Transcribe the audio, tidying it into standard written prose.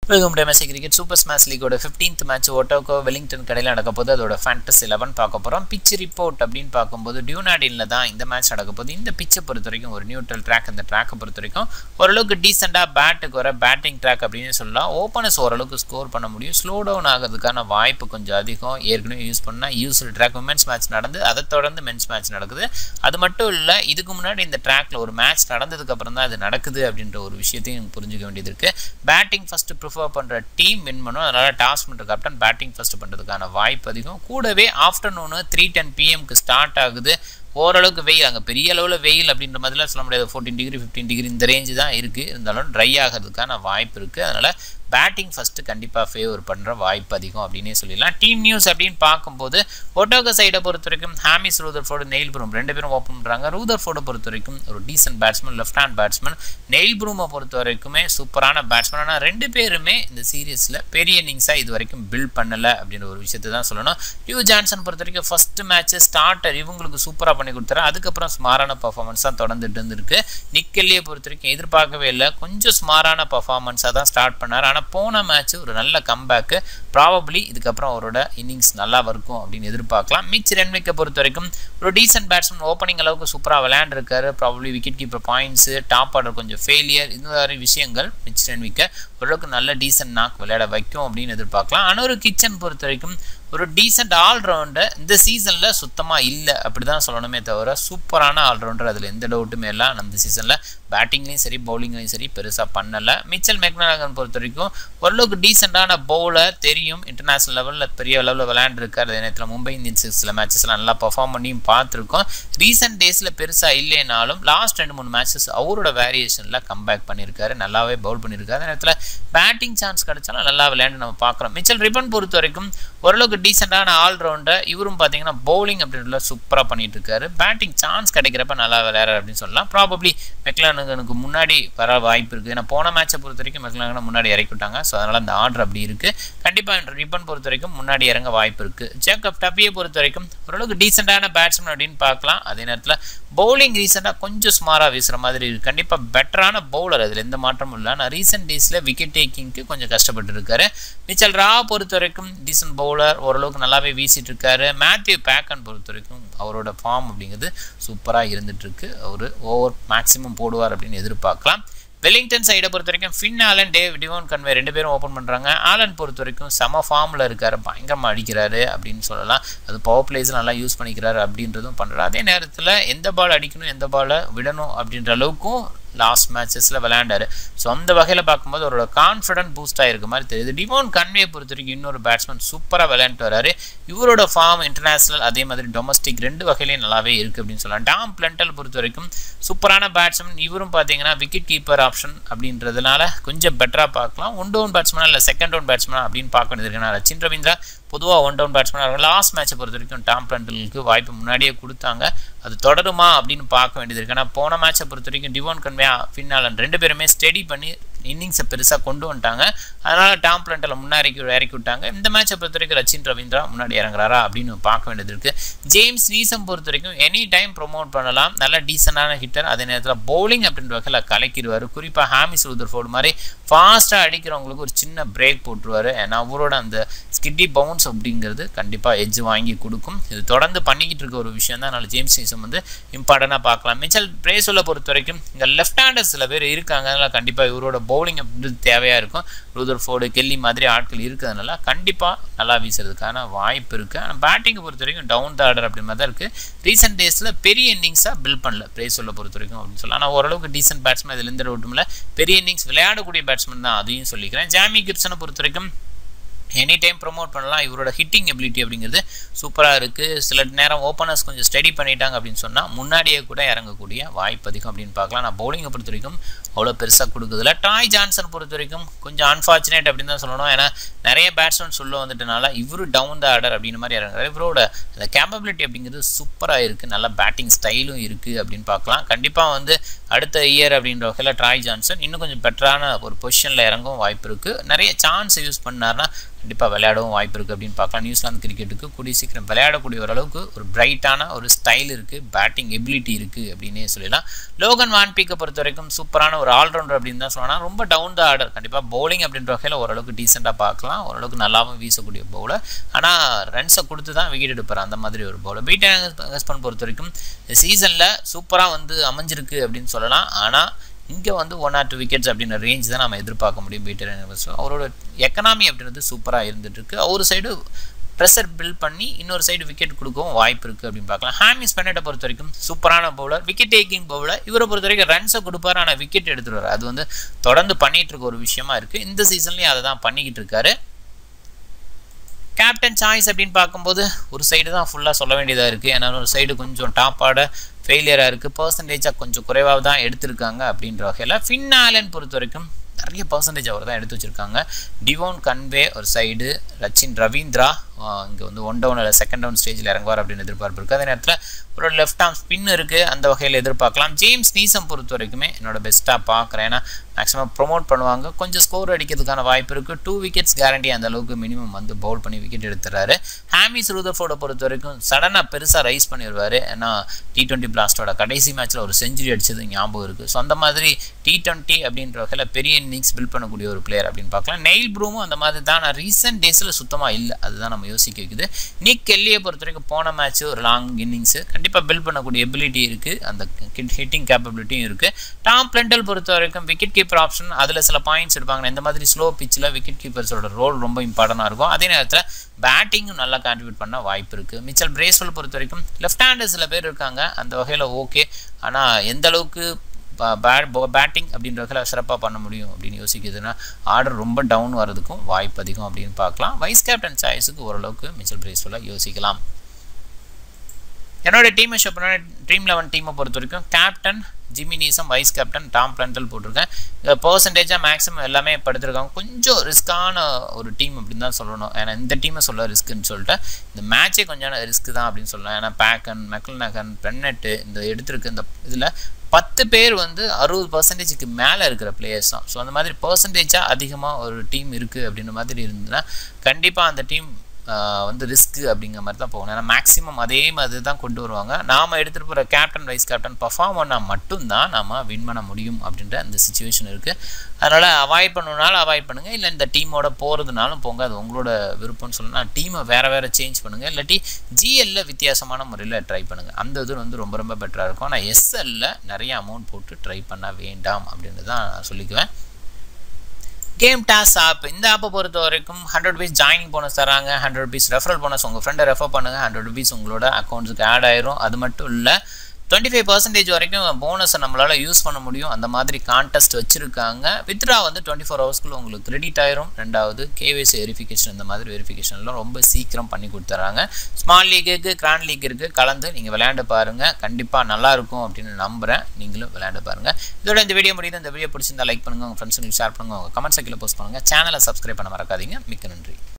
Welcome to MSDCRICKET Super Smash League 15th match Otago Wellington கடையில நடக்க போகுது. அதோட Fantasy 11 பார்க்க போறோம். Pitch report அப்படினு பாக்கும்போது Dream11ல தான் இந்த மேட்ச் நடக்க போகுது. இந்த pitch பொறுத்தவரைக்கும் ஒரு நியூட்ரல் ட்ராக், அந்த ட்ராக் பொறுத்தவரைக்கும் ஓரளவுக்கு டீசன்ட்டா பேட்டுக்கு வர பேட்டிங் ட்ராக் அப்படினு சொல்லலாம். ஓபனர்ஸ் ஓரளவுக்கு ஸ்கோர் பண்ண முடியும். ஸ்லோ டவுன் ஆகிறதுக்கான வாய்ப்பு கொஞ்சம் அதிகம். ஏற்கனவே யூஸ் பண்ணா யூஸ்வல் ட்ராக் விமென்ஸ் மேட்ச் நடந்து அதை தொடர்ந்து மென்ஸ் மேட்ச் நடக்குது. அது மட்டும் இல்ல, இதுக்கு முன்னாடி இந்த ட்ராக்ல ஒரு மேட்ச் நடந்ததுக்கு அப்புறம் தான் அது நடக்குது அப்படின்ற ஒரு விஷயத்தையும் புரிஞ்சுக்க வேண்டியது இருக்கு. பேட்டிங் ஃபர்ஸ்ட் பண்ற டீம் வின் பண்ணும். அதனால டாஸ் பண்ற கேப்டன் பேட்டிங் ஃபர்ஸ்ட் பண்றதுக்கான வாய்ப்பு அதிகம். கூடவே ஆஃப்டர்நூன் 3:10 PM க்கு ஸ்டார்ட் ஆகுது. ஓரளவுக்கு வெயில், அங்கே பெரிய அளவில் வெயில் அப்படின்ற மாதிரிலாம் சொல்ல முடியாது. 14 டிகிரி 15 டிகிரி இந்த ரேஞ்சு தான் இருக்குது. இருந்தாலும் ட்ரை ஆகிறதுக்கான வாய்ப்பு இருக்குது. அதனால் பேட்டிங் ஃபஸ்ட்டு கண்டிப்பாக ஃபேவர் பண்ணுற வாய்ப்பு அதிகம் அப்படின்னே சொல்லிடலாம். டீம் நியூஸ் அப்படின்னு பார்க்கும்போது ஒட்டாகோ சைடை பொறுத்த வரைக்கும் ஹாமிஸ் ரூதர்ஃபோர்டு, நெயில் ப்ரூம் ரெண்டு பேரும் ஓப்பன் பண்ணுறாங்க. ரூதர்ஃபோர்டை பொறுத்த வரைக்கும் ஒரு decent batsman, left hand batsman. Neil ப்ரூமை பொறுத்த வரைக்குமே சூப்பரான பேட்ஸ்மேன். ஆனால் ரெண்டு பேருமே இந்த சீரீஸில் பெரிய இன்னிங்ஸாக இது வரைக்கும் பில்ட் பண்ணலை அப்படின்ற ஒரு விஷயத்தை தான் சொல்லணும். டியூ ஜான்சன் பொறுத்த வரைக்கும் ஃபர்ஸ்ட் மேட்ச் ஸ்டார்டர் இவங்களுக்கு சூப்பராக பண்ணி கொடுத்தாரு. அதுக்கப்புறம் ஸ்மாரான பர்ஃபார்மன்ஸ் தான் தொடர்ந்துட்டு இருந்திருக்கு. நிக்கெல்லியை பொறுத்த வரைக்கும் எதிர்பார்க்கவே இல்லை, கொஞ்சம் ஸ்மாரான பர்ஃபார்மன்ஸாக தான் ஸ்டார்ட் பண்ணார். ஆனால் போன மேட்ச் ஒரு நல்ல கம்பேக்கு, ப்ராபப்ளி இதுக்கப்புறம் அவரோட இன்னிங்ஸ் நல்லா இருக்கும் அப்படின்னு எதிர்பார்க்கலாம். மிச் ரென்விக்கை பொறுத்த வரைக்கும் ஒரு டீசன்ட் பேட்ஸ்மேன், ஓப்பனிங் அளவுக்கு சூப்பராக விளையாண்டுருக்காரு. Probably wicket keeper points, top order கொஞ்சம் ஃபெயிலியர், இந்த மாதிரி விஷயங்கள் மிச் ரென்விக்கை ஓரளவுக்கு நல்ல டீசன்ட் நாக் விளையாட வைக்கும் அப்படின்னு எதிர்பார்க்கலாம். அனொரு கிச்சன் பொறுத்த வரைக்கும் ஒரு டீசென்ட் ஆல்ரவுண்டர் இந்த சீசனில் சுத்தமாக இல்லை அப்படி தான் சொல்லணுமே தவிர சூப்பரான ஆல்ரவுண்டர், அதில் எந்த டவுட்டுமே இல்லை. அந்த சீசனில் பேட்டிங்லேயும் சரி பவுலிங்லேயும் சரி பெருசாக பண்ணலை. மிச்சல் மெக்னகன் பொறுத்த வரைக்கும் ஓரளவுக்கு டீசெண்டான பவுலர், தெரியும் இன்டர்நேஷனல் லெவலில் பெரிய லெவலில் விளையாண்டுருக்காரு. அதே நேரத்தில் மும்பை இந்தியன்ஸ் சில மேட்சஸில் நல்லா பர்ஃபார்ம் பண்ணியும் பார்த்துருக்கோம். ரீசெண்ட் டேஸில் பெருசாக இல்லைனாலும் லாஸ்ட் 2-3 மேட்சஸ் அவரோட வேரியேஷனில் கம்பேக் பண்ணியிருக்காரு, நல்லாவே பவுல் பண்ணியிருக்காரு. அதே நேரத்தில் பேட்டிங் சான்ஸ் கிடைச்சாலும் நல்லா விளையாண்டு நம்ம பார்க்குறோம். மிச்சல் ரிப்பன் பொறுத்த வரைக்கும் ஓரளவுக்கு டீசெண்டான ஆல்ரவுண்டர், இவரும் பார்த்தீங்கன்னா பவுலிங் அப்படின்றத சூப்பராக பண்ணிட்டு இருக்காரு. பேட்டிங் சான்ஸ் கிடைக்கிறப்ப நல்லா விளையாடுறாரு அப்படின்னு சொல்லலாம். ப்ராபப்ளி மெக்லானகனுக்கு முன்னாடி வர வாய்ப்பு இருக்குது. ஏன்னா போன மேட்சை பொறுத்த வரைக்கும் மெக்லானகனை முன்னாடி இறக்கி விட்டாங்க. ஸோ அதனால் அந்த ஆர்டர் அப்படி இருக்குது. கண்டிப்பாக ரிப்பன் பொறுத்த வரைக்கும் முன்னாடி இறங்க வாய்ப்பு இருக்குது. ஜேக்கப் டப்பியை பொறுத்த வரைக்கும் ஓரளவுக்கு டீசெண்டான பேட்ஸ்மேன் அப்படின்னு பார்க்கலாம். அதே நேரத்தில் பவுலிங் ரீசெண்டாக கொஞ்சம் ஸ்மாராக வீசுகிற மாதிரி இருக்குது. கண்டிப்பாக பெட்டரான பவுலர், அதில் எந்த மாற்றமும் இல்லை. ஆனால் ரீசெண்ட் டேஸில் விக்கெட் டேக்கிங்க்கு கொஞ்சம் கஷ்டப்பட்டு இருக்காரு. மிச்சல் ரா பொறுத்த வரைக்கும் டீசன்ட் பவுலர், ஓரளவுக்கு நல்லாவே வீசிட்டு இருக்காரு. மேத்யூ பேக்கன் பொறுத்த வரைக்கும் அவரோட ஃபார்ம் அப்படிங்கிறது சூப்பராக இருந்துட்டு இருக்கு. அவர் ஓவர் மேக்ஸிமம் போடுவார் அப்படின்னு எதிர்பார்க்கலாம். வெலிங்டன் சைடை பொறுத்த வரைக்கும் ஃபின் ஆலன், டிவோன் கன்வே ரெண்டு பேரும் ஓப்பன் பண்ணுறாங்க. ஆலன் பொறுத்த வரைக்கும் செம ஃபார்மில் இருக்கார், பயங்கரமாக அடிக்கிறாரு அப்படின்னு சொல்லலாம். அது பவர் பிளேஸில் நல்லா யூஸ் பண்ணிக்கிறாரு அப்படின்றதும் பண்ணுறாரு. அதே நேரத்தில் எந்த பால் அடிக்கணும் எந்த பாலை விடணும் அப்படின்ற அளவுக்கும் லாஸ்ட் மேட்சஸில் விளையாண்டாரு. ஸோ அந்த வகையில் பார்க்கும்போது அவரோட கான்ஃபிடன்ட் பூஸ்ட் ஆகிருக்க மாதிரி தெரியுது. டிவோன் கன்வே பொறுத்த வரைக்கும் இன்னொரு பேட்ஸ்மேன் சூப்பராக விளையாண்டு வராரு. இவரோட ஃபார்ம் இன்டர்நேஷனல் அதே மாதிரி டொமஸ்டிக் ரெண்டு வகையிலையும் நல்லாவே இருக்குது அப்படின்னு சொல்லலாம். டாம் பிளண்டல் பொறுத்த வரைக்கும் சூப்பரான பேட்ஸ்மேன், இவரும் பார்த்தீங்கன்னா விக்கெட் கீப்பர் ஆப்ஷன் அப்படின்றதுனால கொஞ்சம் பெட்டராக பார்க்கலாம். ஒன் டவுன் பேட்ஸ்மேனா இல்லை செகண்ட் டவுன் பேட்ஸ்மேனா அப்படின்னு பார்க்க வேண்டியது இருக்குன்னா ரச்சின் ரவீந்திரா பொதுவாக ஒன் டவுன் பேட்ஸ்மேனாக இருக்கும். லாஸ்ட் மேட்சை பொறுத்த வரைக்கும் டாம் பிளண்டலுக்கு வாய்ப்பு முன்னாடியே கொடுத்தாங்க. அது தொடருமா அப்படின்னு பார்க்க வேண்டியது இருக்கு. ஆனால் போன மேட்சை பொறுத்த வரைக்கும் டிவோன் கன்வே, ஃபின் ஆலன் ரெண்டு பேருமே ஸ்டெடி பண்ணி இன்னிங்ஸை பெருசாக கொண்டு வந்துட்டாங்க. அதனால் டாம் பிளண்டலை முன்னாடி இறக்கி விட்டாங்க. இந்த மேட்சை பொறுத்த வரைக்கும் ரச்சின் ரவீந்திரா முன்னாடி இறங்குறாரா அப்படின்னு பார்க்க வேண்டியது இருக்குது. ஜேம்ஸ் நீசம் பொறுத்த வரைக்கும் எனி டைம் ப்ரொமோட் பண்ணலாம். நல்ல டீசெண்டான ஹிட்டர், அதே நேரத்தில் பவுலிங் அப்படின்ற வகையில் கலக்கிடுவார். குறிப்பாக ஹாமிஸ் ரூதர்ஃபோர்டு மாதிரி ஃபாஸ்ட்டாக அடிக்கிறவங்களுக்கு ஒரு சின்ன பிரேக் போட்டுருவார். ஏன்னா அவரோட அந்த ஸ்கிட்டி பவுன்ஸ் அப்படிங்கிறது கண்டிப்பாக எட்ஜ் வாங்கி கொடுக்கும். இது தொடர்ந்து பண்ணிக்கிட்டு இருக்க ஒரு விஷயம் தான். அதனால் ஜேம்ஸ் நீசம் வந்து இம்பார்ட்டண்டாக பார்க்கலாம். மிச்சல் பிரேசோலை பொறுத்த வரைக்கும் இங்கே லெஃப்ட் ஹேண்டர்ஸ் சில பேர் இருக்காங்க. அதனால் கண்டிப்பாக இவரோட பவுலிங் அப்படின்றது தேவையாக இருக்கும். ரூதர்ஃபோர்டு, கெல்லி மாதிரி ஆட்கள் இருக்கிறதுனால கண்டிப்பாக நல்லா வீசுறதுக்கான வாய்ப்பு இருக்குது. ஆனால் பேட்டிங்கை பொறுத்த வரைக்கும் டவுன் த ஆர்டர் அப்படி மாதிரி தான் இருக்குது. ரீசெண்ட் டேஸில் பெரிய இன்னிங்ஸாக பில்ட் பண்ணல பிரேசோலை பொறுத்த வரைக்கும் அப்படின்னு சொல்லலாம். ஆனால் ஓரளவுக்கு டீசென்ட் பேட்ஸ்மேன், இதில் எந்த டவுட்டும் இல்லை. பெரிய இன்னிங்ஸ் விளையாடக்கூடிய பேட்ஸ்மேன் தான், அதையும் சொல்லிக்கிறேன். ஜாமி கிப்சனை பொறுத்த வரைக்கும் எனி டைம் ப்ரொமோட் பண்ணலாம். இவரோட ஹிட்டிங் எபிலிட்டி அப்படிங்கிறது சூப்பராக இருக்குது. சில நேரம் ஓப்பனர்ஸ் கொஞ்சம் ஸ்டடி பண்ணிட்டாங்க அப்படின்னு சொன்னால் முன்னாடியே கூட இறங்கக்கூடிய வாய்ப்பு அதிகம் அப்படின்னு பார்க்கலாம். நான் பவுலிங்கை பொறுத்த வரைக்கும் அவ்வளோ பெருசாக கொடுக்குதில்ல. டாய் ஜான்சன் பொறுத்த வரைக்கும் கொஞ்சம் அன்ஃபார்ச்சுனேட் அப்படின்னு தான் சொல்லணும். ஏன்னா நிறைய பேட்ஸ்மேன் சொல்ல வந்துட்டனால இவரு டவுன் த ஆர்டர் அப்படின்ற மாதிரி இறங்குறாரு. இவரோட அந்த கேப்பபிலிட்டி அப்படிங்கிறது சூப்பராக இருக்குது, நல்ல பேட்டிங் ஸ்டைலும் இருக்குது அப்படின்னு பார்க்கலாம். கண்டிப்பாக வந்து அடுத்த இயர் அப்படின்ற வகையில் ட்ராய் ஜான்சன் இன்னும் கொஞ்சம் பெட்டரான ஒரு பொசிஷனில் இறங்கவும் வாய்ப்பு இருக்குது. நிறைய சான்ஸ் யூஸ் பண்ணார்னா கண்டிப்பாக விளையாடவும் வாய்ப்பு இருக்குது அப்படின்னு பார்க்கலாம். நியூசிலாந்து கிரிக்கெட்டுக்கு கூடிய சீக்கிரம் விளையாடக்கூடிய ஓரளவுக்கு ஒரு பிரைட்டான ஒரு ஸ்டைல் இருக்குது, பேட்டிங் எபிலிட்டி இருக்குது அப்படின்னே சொல்லலாம். லோகன் வான்பீக்கை பொறுத்த வரைக்கும் சூப்பரான ஒரு ஆல்ரவுண்டர் அப்படின்னு தான் சொல்லலாம். ரொம்ப டவுன் த ஆர்டர், கண்டிப்பாக பவுலிங் அப்படின்ற வகையில் ஓரளவுக்கு டீசெண்டாக பார்க்கலாம், ஓரளவுக்கு நல்லாவும் வீசக்கூடிய பவுலர். ஆனால் ரன்ஸை கொடுத்து தான் விக்கெட் எடுப்பார், அந்த மாதிரி ஒரு பவுலர். பீட்டர் பொறுத்த வரைக்கும் சீசனில் சூப்பராக வந்து அமைஞ்சிருக்கு அப்படின்னு சொல்லலாம். ஆனால் இங்கே வந்து 1 or 2 விக்கெட்ஸ் அப்படின்ற ரேஞ்ச் தான் நம்ம எதிர்பார்க்க முடியும். பீட்டர் அவரோட எக்கனாமி அப்படின்றது சூப்பராக இருந்துகிட்ருக்கு. ஒரு சைடு ப்ரெஷர் பில்ட் பண்ணி இன்னொரு சைடு விக்கெட் கொடுக்கவும் வாய்ப்பு இருக்குது அப்படின்னு பார்க்கலாம். ஹாமிஸ் பென்னட்டை பொறுத்த வரைக்கும் சூப்பரான பவுலர், விக்கெட் டேக்கிங் பவுலர். இவரை பொறுத்த வரைக்கும் ரன்ஸை கொடுப்பாரு, ஆனால் விக்கெட் எடுத்துருவார். அது வந்து தொடர்ந்து பண்ணிகிட்டு இருக்க ஒரு விஷயமா இருக்குது. இந்த சீசன்லேயும் அதை தான் பண்ணிக்கிட்டு இருக்காரு. கேப்டன் சாய்ஸ் அப்படின்னு பார்க்கும்போது ஒரு சைடு தான் ஃபுல்லாக சொல்ல வேண்டியதாக இருக்குது. ஏன்னா ஒரு சைடு கொஞ்சம் டாப் ஆட ஃபெயிலியராக இருக்குது, பர்சன்டேஜாக கொஞ்சம் குறைவாக தான் எடுத்திருக்காங்க அப்படின்ற வகையில். ஃபின் ஆலன் பொறுத்த வரைக்கும் நிறைய பர்சன்டேஜ் அவர் தான் எடுத்து வச்சுருக்காங்க. டிவோன் கன்வே ஒரு சைடு, ரச்சின் ரவீந்திரா இங்கே வந்து 1 down இல்லை 2nd down ஸ்டேஜில் இறங்குவார் அப்படின்னு எதிர்பார்ப்பு இருக்குது. அதே நேரத்தில் ஒரு லெஃப்ட் ஆர்ம் ஸ்பின் இருக்குது, அந்த வகையில் எதிர்பார்க்கலாம். ஜேம்ஸ் நீசம் பொறுத்த வரைக்குமே என்னோட பெஸ்ட்டாக பார்க்குறேன். ஏன்னா மேக்ஸிமம் ப்ரொமோட் பண்ணுவாங்க, கொஞ்சம் ஸ்கோர் அடிக்கிறதுக்கான வாய்ப்பு இருக்குது. 2 விக்கெட்ஸ் கேரண்டி அந்த அளவுக்கு மினிமம் வந்து பவுல் பண்ணி விக்கெட் எடுத்துறாரு. ஹாமிஸ் ரூதர்ஃபோர்டை பொறுத்த வரைக்கும் சடனாக பெருசாக ரைஸ் பண்ணிடுவார். ஏன்னா T20 பிளாஸ்டோட கடைசி மேட்ச்சில் ஒரு செஞ்சுரி அடிச்சது ஞாபகம் இருக்குது. ஸோ அந்த மாதிரி T20 அப்படின்ற வகையில் பெரிய இன்னிங்ஸ் பில்ட் பண்ணக்கூடிய ஒரு பிளேயர் அப்படின்னு பார்க்கலாம். நெயில் ப்ரூமும் அந்த மாதிரி தான். நான் ரீசெண்ட் டேஸில் சுத்தமாக இல்லை, அதுதான் நம்ம யோசிக்க வைக்குது. நிக் கெல்லியை பொறுத்த வரைக்கும் போன மேட்ச் ஒரு லாங் இன்னிங்ஸு, கண்டிப்பாக பில்ட் பண்ணக்கூடிய எபிலிட்டி இருக்குது, அந்த ஹிட்டிங் கேப்பபிலிட்டியும் இருக்குது. டாம் பிளண்டல் பொறுத்த வரைக்கும் விக்கெட் கீப்பர் ஆப்ஷன், அதில் சில பாயிண்ட்ஸ் எடுப்பாங்க. இந்த மாதிரி ஸ்லோ பிச்சில் விக்கெட் கீப்பர்ஸோட ரோல் ரொம்ப இம்பார்ட்டண்டாக இருக்கும். அதே நேரத்தில் பேட்டிங்கும் நல்லா கான்ட்ரிபியூட் பண்ண வாய்ப்பு இருக்குது. மிச்சல் பிரேஸ்வெல் பொறுத்த வரைக்கும் லெஃப்ட் ஹேண்டர் சில பேர் இருக்காங்க, அந்த வகையில் ஓகே. ஆனால் எந்த அளவுக்கு பேட்டிங் அப்படின்ற வகையில் சிறப்பாக பண்ண முடியும் அப்படின்னு யோசிக்கிறதுனா ஆர்டர் ரொம்ப டவுன் வரதுக்கும் வாய்ப்பு அதிகம் அப்படின்னு பார்க்கலாம். வைஸ் கேப்டன் சாய்ஸுக்கு ஓரளவுக்கு மிச்சல் பிரேஸ்வெல்லை யோசிக்கலாம். என்னோட டீமை ஷோ பண்ண Dream11 டீமை பொறுத்த வரைக்கும் captain Jimmy Neesham, vice captain Tom Blundell போட்டிருக்கேன். பர்சன்டேஜாக மேக்ஸிமம் எல்லாமே படுத்திருக்காங்க. கொஞ்சம் ரிஸ்க்கான ஒரு டீம் அப்படின்னு தான் சொல்லணும். ஏன்னா இந்த டீமை சொல்ல ரிஸ்க்குன்னு சொல்லிட்டு இந்த மேட்சே கொஞ்சம் ரிஸ்க் தான் அப்படின்னு சொல்லலாம். ஏன்னா பேக்கன், மெக்கல்நகன், பென்னட்டு இந்த எடுத்திருக்கு. இந்த இதில் 10 பேர் வந்து 60% மேலே இருக்கிற பிளேயர்ஸ் தான். ஸோ அந்த மாதிரி பர்சன்டேஜாக அதிகமாக ஒரு டீம் இருக்குது அப்படின்ற மாதிரி இருந்ததுன்னா கண்டிப்பாக அந்த டீம் வந்து ரிஸ்க்கு அப்படிங்கிற மாதிரி தான் போகணும். ஏன்னா மேக்ஸிமம் அதே மாதிரி தான் கொண்டு வருவாங்க. நாம் எடுத்துகிட்டு போகிற கேப்டன் வைஸ் கேப்டன் பர்ஃபார்ம் பண்ணால் மட்டும்தான் நம்ம வின் பண்ண முடியும் அப்படின்ற அந்த சுச்சுவேஷன் இருக்குது. அதனால் அவாய்ட் பண்ணணுனாலும் அவாய்ட் பண்ணுங்கள், இல்லை இந்த டீமோட போகிறதுனாலும் போங்க, அது உங்களோட விருப்பம்னு சொல்லலாம். டீமை வேறு சேஞ்ச் பண்ணுங்கள், இல்லாட்டி GL வித்தியாசமான முறையில் ட்ரை பண்ணுங்கள். அந்த இது வந்து ரொம்ப ரொம்ப பெட்டராக இருக்கும். ஆனால் SL நிறைய அமௌண்ட் போட்டு ட்ரை பண்ண வேண்டாம் அப்படின்னு தான் நான் சொல்லிக்குவேன். கேம் டாஸ் ஆப், இந்த ஆப்பை பொறுத்த வரைக்கும் 100 rupees ஜாயினிங் போனஸ் தராங்க, 100 rupees ரெஃபரல் போனஸ். உங்கள் ஃப்ரெண்டை ரெஃபர் பண்ணுங்கள், 100 rupees உங்களோட அக்கௌண்ட்ஸுக்கு ஆட் ஆயிரும். அது மட்டும் இல்லை 25% வரைக்கும் போனஸை நம்மளால் யூஸ் பண்ண முடியும். அந்த மாதிரி கான்டெஸ்ட் வச்சுருக்காங்க. வித்ரா வந்து 24 ஹவர்ஸ்க்குள்ள உங்களுக்கு கிரெடிட் ஆயிரும். ரெண்டாவது KYC வெரிஃபிகேஷன், இந்த மாதிரி வெரிஃபிகேஷன்லாம் ரொம்ப சீக்கிரம் பண்ணி கொடுத்துறாங்க. ஸ்மால் லீக்கு, கிராண்ட் லீக் இருக்குது, கலந்து நீங்கள் விளையாண்டு பாருங்கள். கண்டிப்பாக நல்லாயிருக்கும் அப்படின்னு நம்புகிறேன். நீங்களும் விளையாண்டு பாருங்கள். இதோட இந்த வீடியோ முடியுது. இந்த வீடியோ பிடிச்சிருந்தா லைக் பண்ணுங்கள், உங்கள் ஃப்ரெண்ட்ஸுங்களுக்கு ஷேர் பண்ணுங்கள், உங்கள் கமெண்ட் செக்ஷனில் போஸ்ட் பண்ணுங்கள். சேனலை சப்ஸ்கிரைப் பண்ண மறக்காதீங்க. மிக்க நன்றி.